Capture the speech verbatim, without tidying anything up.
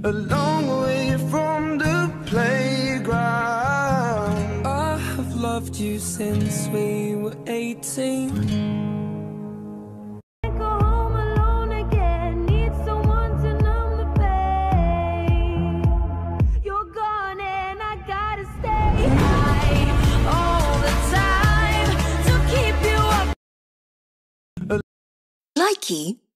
a long way from the playground. I have loved you since we were eighteen. Likey